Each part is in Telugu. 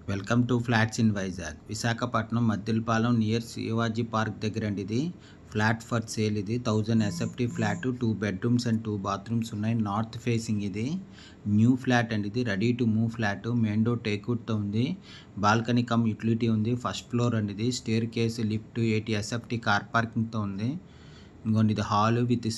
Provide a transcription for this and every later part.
Welcome to flats in Vizag. Visakhapatnam Maddilapalem near Shivaji park దగ్గర అండి. ఇది ఫ్లాట్ ఫర్ సేల్. ఇది 1000 SFT flat, 2 bedrooms and 2 bathrooms ఉన్నాయి. North facing. ఇది న్యూ ఫ్లాట్ అండి. ఇది ready to move flat. Main door టేక్వుడ్తో ఉంది. బాల్కనీ కమ్ యూటిలిటీ ఉంది. ఫస్ట్ ఫ్లోర్ అండి. ఇది stair case, lift, 80 SFT car పార్కింగ్తో ఉంది. ఇంకోండి ఇది హాల్ విత్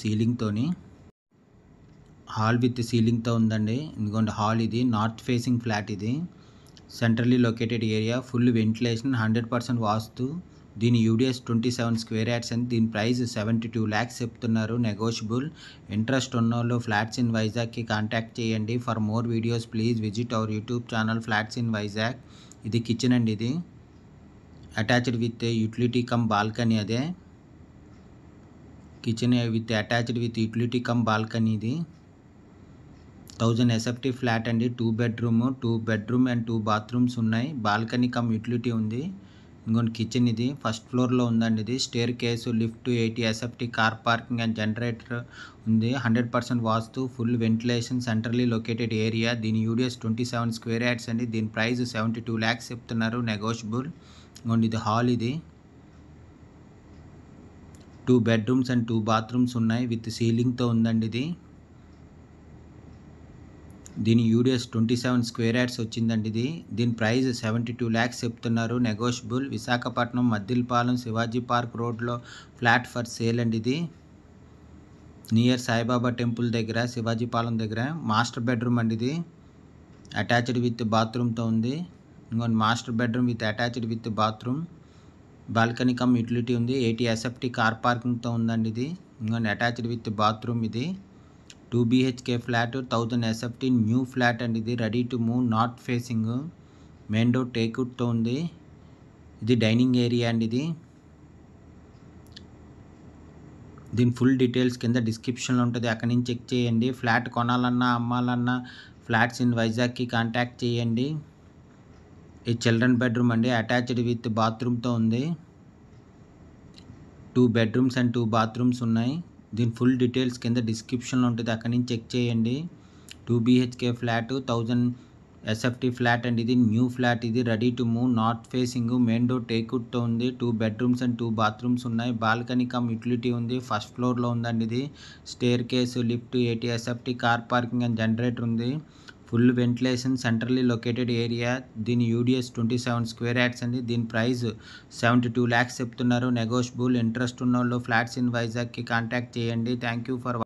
సీలింగ్తో ఉందండి. ఇంకోండి హాల్. ఇది నార్త్ ఫేసింగ్ ఫ్లాట్. ఇది centrally located area, full ventilation, 100% vastu. దీని యూడిఎస్ 27 స్క్వేర్ యార్డ్స్ అండి. దీని ప్రైస్ 72 lakhs చెప్తున్నారు, నెగోషియబుల్. ఇంట్రెస్ట్ ఉన్నోళ్ళు ఫ్లాట్స్ ఇన్ వైజాగ్కి కాంటాక్ట్ చేయండి. For more videos please visit our YouTube channel flats in Vizag. ఇది కిచెన్ అండి. ఇది attached with utility cum balcony. అదే kitchen attached with utility cum balcony. ఇది 1000 ఎస్ఎఫ్టీ ఫ్లాట్ అండి. 2 బెడ్రూమ్ అండ్ 2 బాత్రూమ్స్ ఉన్నాయి. బాల్కనీ కమ్ యూటిలిటీ ఉంది. ఇంకొన్ని కిచెన్. ఇది ఫస్ట్ ఫ్లోర్లో ఉందండి. ఇది stair case, lift, 80 SFT car parking and generator ఉంది. 100% vastu, full ventilation, centrally located area. దీని యూడిఎస్ 27 స్క్వేర్ యార్డ్స్ అండి. దీని ప్రైస్ 72 lakhs చెప్తున్నారు, నెగోషియబుల్. ఇంకొండి ఇది హాల్. ఇది 2 బెడ్రూమ్స్ అండ్ 2 బాత్రూమ్స్ ఉన్నాయి. విత్ సీలింగ్తో ఉందండి. ఇది దీని యూడిఎస్ 27 స్క్వేర్ యార్డ్స్ వచ్చిందండి. ఇది దీని ప్రైస్ 72 lakhs చెప్తున్నారు, నెగోషియబుల్. విశాఖపట్నం మద్దిలపాలెం శివాజీ పార్క్ రోడ్లో ఫ్లాట్ ఫర్ సేల్ అండి. ఇది నియర్ సాయిబాబా టెంపుల్ దగ్గర, శివాజీపాలెం దగ్గర. మాస్టర్ బెడ్రూమ్ అండి. ఇది అటాచ్డ్ విత్ బాత్రూమ్తో ఉంది. ఇంకొన్ని master bedroom with attached with bathroom. Balcony cum utility ఉంది. 80 ఎస్ఎఫ్టీ కార్ పార్కింగ్తో ఉందండి. ఇది ఇంకొన్ని అటాచ్డ్ విత్ బాత్రూమ్. ఇది 2 BHK flat, 1000 SFT new flat అండి. ఇది ready to move, north facing, main door టేక్వుడ్తో ఉంది. ఇది డైనింగ్ ఏరియా అండి. ఇది దీని ఫుల్ డీటెయిల్స్ కింద డిస్క్రిప్షన్లో ఉంటుంది, అక్కడి నుంచి చెక్ చేయండి. ఫ్లాట్ కొనాలన్నా అమ్మాలన్నా ఫ్లాట్స్ ఇన్ వైజాగ్కి కాంటాక్ట్ చేయండి. ఇది చిల్డ్రన్ బెడ్రూమ్ అండి. అటాచ్డ్ విత్ బాత్రూమ్తో ఉంది. 2 బెడ్రూమ్స్ అండ్ 2 బాత్రూమ్స్ ఉన్నాయి. దీని ఫుల్ డీటెయిల్స్ కింద డిస్క్రిప్షన్లో ఉంటుంది, అక్కడి నుంచి చెక్ చేయండి. 2 BHK ఫ్లాట్, 1000 ఎస్ఎఫ్టీ ఫ్లాట్ అండి. ఇది న్యూ ఫ్లాట్. ఇది ready to move, north facing, main door టేక్వుడ్తో ఉంది. 2 బెడ్రూమ్స్ అండ్ 2 బాత్రూమ్స్ ఉన్నాయి. బాల్కనీ కమ్ యూటిలిటీ ఉంది. ఫస్ట్ ఫ్లోర్లో ఉందండి. ఇది stair case, lift, 80 SFT car parking and generator ఉంది. Full ventilation, centrally located area. దీని యూడిఎస్ 27 స్క్వేర్ యార్డ్స్ అండి. దీని ప్రైస్ 72 lakhs చెప్తున్నారు, నెగోషియబుల్. ఇంట్రెస్ట్ ఉన్న వాళ్ళు ఫ్లాట్స్ ఇన్ వైజాగ్కి కాంటాక్ట్ చేయండి. Thank you for